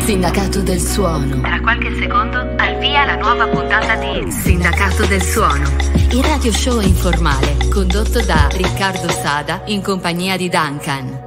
Sindacato del Suono. Tra qualche secondo al via la nuova puntata di Sindacato del Suono, il radio show informale condotto da Riccardo Sada in compagnia di Duncan.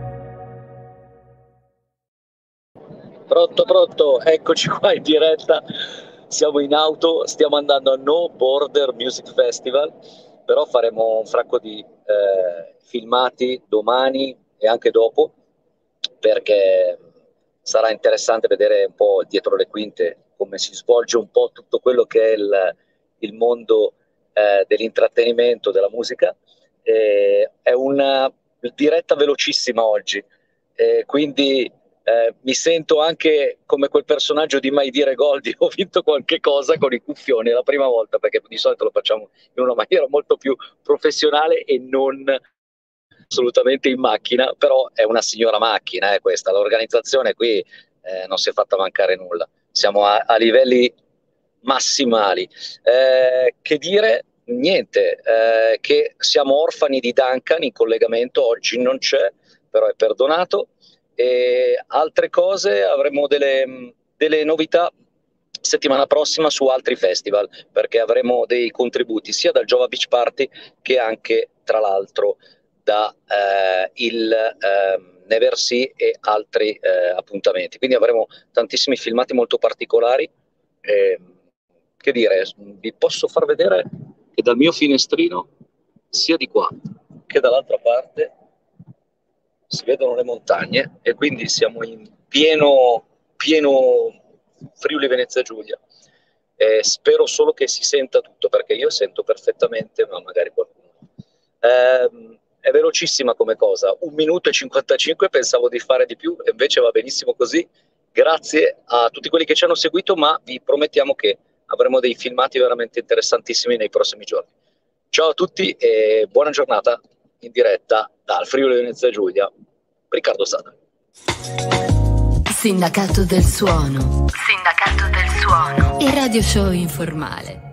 Pronto, eccoci qua in diretta, siamo in auto, stiamo andando a No Border Music Festival, però faremo un fracco di filmati domani e anche dopo, perché sarà interessante vedere un po' dietro le quinte come si svolge un po' tutto quello che è il mondo dell'intrattenimento, della musica. È una diretta velocissima oggi, quindi mi sento anche come quel personaggio di Mai dire Goldie, ho vinto qualche cosa con i cuffioni, è la prima volta, perché di solito lo facciamo in una maniera molto più professionale e non assolutamente in macchina, però è una signora macchina questa, l'organizzazione qui non si è fatta mancare nulla, siamo a livelli massimali. Che dire? Niente, che siamo orfani di Duncan in collegamento, oggi non c'è, però è perdonato. E altre cose, avremo delle novità settimana prossima su altri festival, perché avremo dei contributi sia dal Jova Beach Party che anche, tra l'altro, da il Neversea e altri appuntamenti. Quindi avremo tantissimi filmati molto particolari. Che dire, vi posso far vedere che dal mio finestrino, sia di qua che dall'altra parte, si vedono le montagne e quindi siamo in pieno Friuli Venezia Giulia. Spero solo che si senta tutto, perché io sento perfettamente, ma magari qualcuno. È velocissima come cosa, 1 minuto e 55, pensavo di fare di più e invece va benissimo così. Grazie a tutti quelli che ci hanno seguito, ma vi promettiamo che avremo dei filmati veramente interessantissimi nei prossimi giorni. Ciao a tutti e buona giornata in diretta dal Friuli Venezia Giulia. Riccardo Sada. Sindacato del Suono. Sindacato del Suono. Il radio show informale